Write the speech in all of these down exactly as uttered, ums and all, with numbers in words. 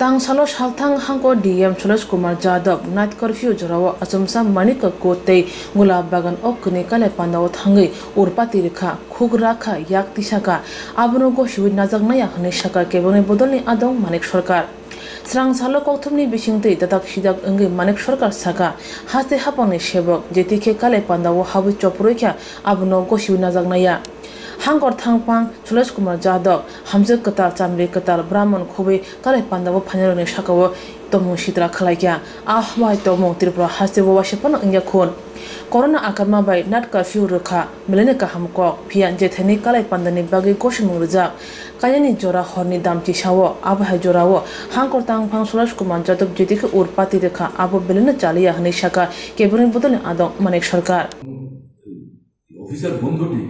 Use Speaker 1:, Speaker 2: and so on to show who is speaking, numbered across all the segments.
Speaker 1: Tang salo salthang hangko D M Soilesh Kr Jadab night curfew jarawa asumsa Manik kote gulab bagan okne kale pandaw thangai ur pati rekha khugra kha yak tisaka abno go shiwi najaknaya hne shaka kebone bodolni Adong Manik Sarkar Srang salo kokthumni bisingtei tatak sidak engai Manik Sarkar saka haste hapangni sebok jetike kale pandaw habu choproikha abno go shiwi najaknaya Hangor thangpang Soilesh Kr Jadab hamje katar chamre katar brahman khobe kale pandaw phanarone shakawo tomung sitra khalaikya ahwai tomung tripura haste bowa shepano ingya khon corona akarma bai nat curfew rukha melene ka hamko phian je thani kale pandani bagi koshimung ruja kayani jora horni damchi shawo abha jorawo hangor thangpang Soilesh Kr Jadab jetike urpati rekha abo belene chaliya hne shaka keburin bodole Adong Manik Sarkar
Speaker 2: officer বন্ধুটি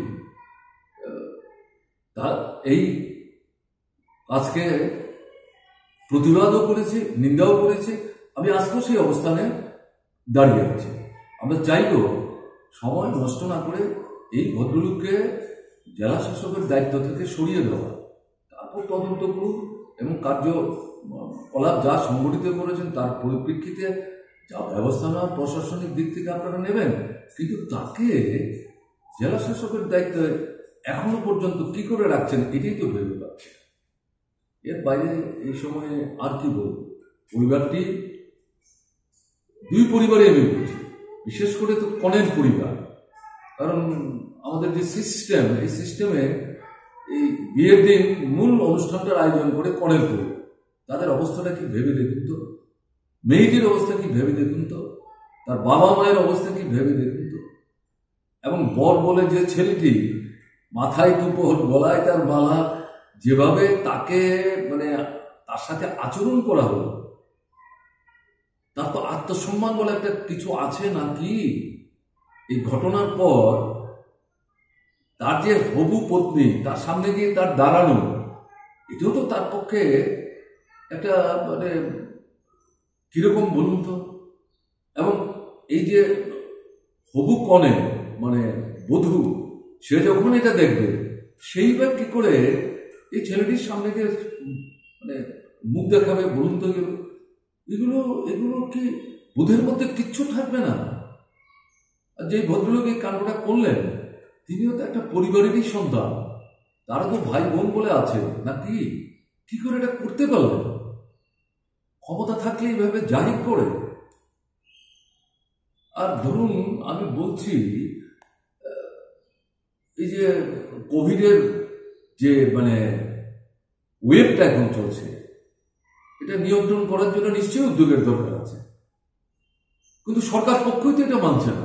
Speaker 2: তার এই আজকে প্রতিবাদও করেছে নিন্দাও করেছে আমি আজকে সেই অবস্থানে দাঁড়িয়ে আছি আমরা চাইব সময় নষ্ট না করে এই ভদ্রলোককে জেলা শাসকের দায়িত্ব থেকে সরিয়ে দেওয়া তারপর তদন্ত করুন এবং কার্যকলাপ যা সংগঠিত করেছেন তার পরিপ্রেক্ষিতে যা ব্যবস্থা নেওয়ার প্রশাসনিক দিক থেকে আপনারা নেবেন কিন্তু তাকে জেলা শাসকের দায়িত্বে এখনো পর্যন্ত কি করে রাখছেন এটাই তো ভেবে পাচ্ছে এর বাইরে এই সময়ে আর কি বলব পরিবারটি দুই পরিবারে আমি বলছি বিশেষ করে তো কনের পরিবার কারণ আমাদের যে সিস্টেম এই সিস্টেমে এই বিয়ের দিন মূল অনুষ্ঠানটার আয়োজন করে কনের পরিবার তাদের অবস্থাটা কি ভেবে দেখুন তো মেয়েটির অবস্থা কি ভেবে দেখুন তো তার বাবা মায়ের অবস্থা কি ভেবে দেখুন তো এবং বর বলে যে ছেলেটি মাথায় টুপোর গলায় তার মালা যেভাবে তাকে মানে তার সাথে আচরণ করা হলো তার তো আত্মসম্মান বলে একটা কিছু আছে নাকি এই ঘটনার পর তার যে হবু পত্নী তার সামনে গিয়ে তার দাঁড়ানো এটাও তো তার পক্ষে একটা মানে কিরকম বলুন তো এবং এই যে হবু কনে মানে বধূ সে যখন এটা দেখবে সেইবার কি করে এই ছেলেটির সামনে গিয়ে মানে মুখ দেখাবে বলুন তো এগুলো এগুলো কি বোধের মধ্যে কিচ্ছু থাকবে না আর যে ভদ্রলোক এই কাণ্ডটা করলেন তিনিও তো একটা পরিবারেরই সন্তান তারা তো ভাই বোন বলে আছে নাকি কি করে এটা করতে পারলেন ক্ষমতা থাকলে এইভাবে জাহির করে আর ধরুন আমি বলছি এই যে কোভিডের যে মানে ওয়েবটা এখন চলছে এটা নিয়ন্ত্রণ করার জন্য নিশ্চয়ই উদ্যোগের দরকার আছে কিন্তু সরকার পক্ষই তো এটা মানছে না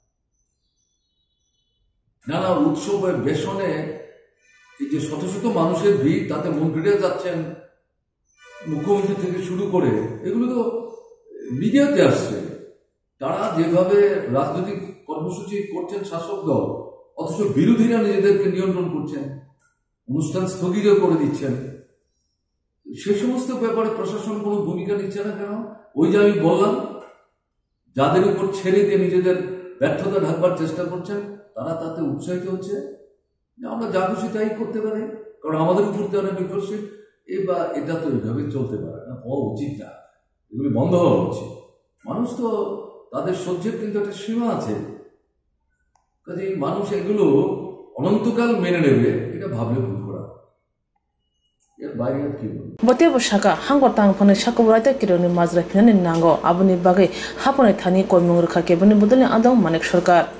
Speaker 2: নানা উৎসবের বেশনে এই যে শত শত মানুষের ভিড় তাতে মন্ত্রীরা যাচ্ছেন মুখ্যমন্ত্রী থেকে শুরু করে এগুলো তো মিডিয়াতে আসছে তারা যেভাবে রাজনৈতিক কর্মসূচি করছেন শাসক দল অথচ বিরোধীরা নিজেদেরকে নিয়ন্ত্রণ করছেন অনুষ্ঠান স্থগিত করে দিচ্ছেন সে সমস্ত ব্যাপারে প্রশাসন কোনো ভূমিকা নিচ্ছে না কেন ওই যে আমি বললাম যাদের উপর ছেড়ে দিয়ে নিজেদের ব্যর্থতা ঢাকবার চেষ্টা করছেন তারা তাতে উৎসাহিত হচ্ছে আমরা যা খুশি তাই করতে পারি কারণ আমাদের উপর তো অনেক নির্ভরশীল এ বা এটা তো এইভাবে চলতে পারে না হওয়া উচিত না এগুলি বন্ধ হওয়া উচিত মানুষ তো তাদের সহ্যের কিন্তু একটা সীমা আছে কাজে মানুষ এগুলো অনন্তকাল মেনে নেবে এটা ভাবলে ভুল করা এর বাইরে আর কি বলবো
Speaker 1: Botebo shaka hangor tangphane shaka wraita kironi mazra phinan nango abuni bagai hapone thani kolmung rukha kebuni bodole Adong Manik Sarkar